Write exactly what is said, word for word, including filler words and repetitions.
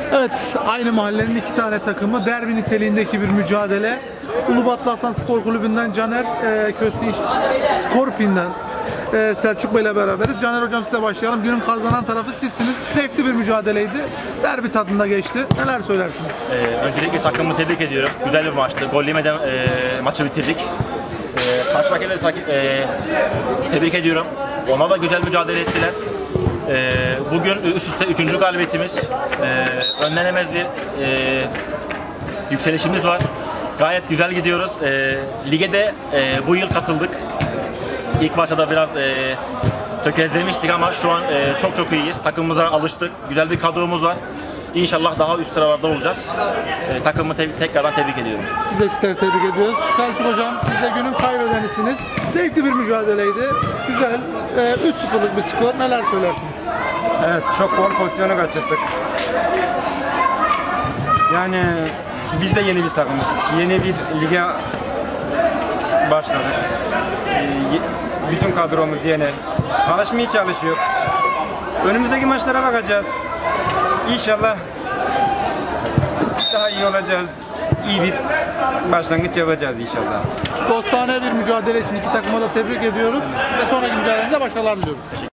Evet, aynı mahallenin iki tane takımı, derbi niteliğindeki bir mücadele. Ulubatlı Hasan Spor Kulübü'nden Caner, e, Köstü Skorpin'den e, Selçuk Bey ile beraberiz. Caner hocam, size başlayalım. Günün kazanan tarafı sizsiniz. Zevkli bir mücadeleydi. Derbi tadında geçti. Neler söylersiniz? Ee, öncelikle takımımı tebrik ediyorum. Güzel bir maçtı. Gol yemeden e, maçı bitirdik. E, karşı rakibi de e, tebrik ediyorum. Ona da güzel mücadele ettiler. E, bugün üst üste üçüncü galibiyetimiz. E, önlenemez bir e, yükselişimiz var. Gayet güzel gidiyoruz. E, lige de e, bu yıl katıldık. İlk başta da biraz e, tökezlemiştik ama şu an e, çok çok iyiyiz. Takımımıza alıştık. Güzel bir kadromuz var. İnşallah daha üst sıralarda olacağız. E, takımımı te tekrardan tebrik ediyorum. Biz de sizleri tebrik ediyoruz. Selçuk hocam, siz de günün kaybedenisiniz. Zevkli bir mücadeleydi. Güzel. E, üç sıfırlık bir skor. Neler söylersiniz? Evet, çok gol pozisyonu kaçırdık. Yani biz de yeni bir takımız. Yeni bir lige başladık. Ee, bütün kadromuz yeni. Alışmaya çalışıyor. Önümüzdeki maçlara bakacağız. İnşallah daha iyi olacağız. İyi bir başlangıç yapacağız inşallah. Dostane bir mücadele için iki takıma da tebrik ediyoruz ve sonraki mücadelede başarılar diliyoruz.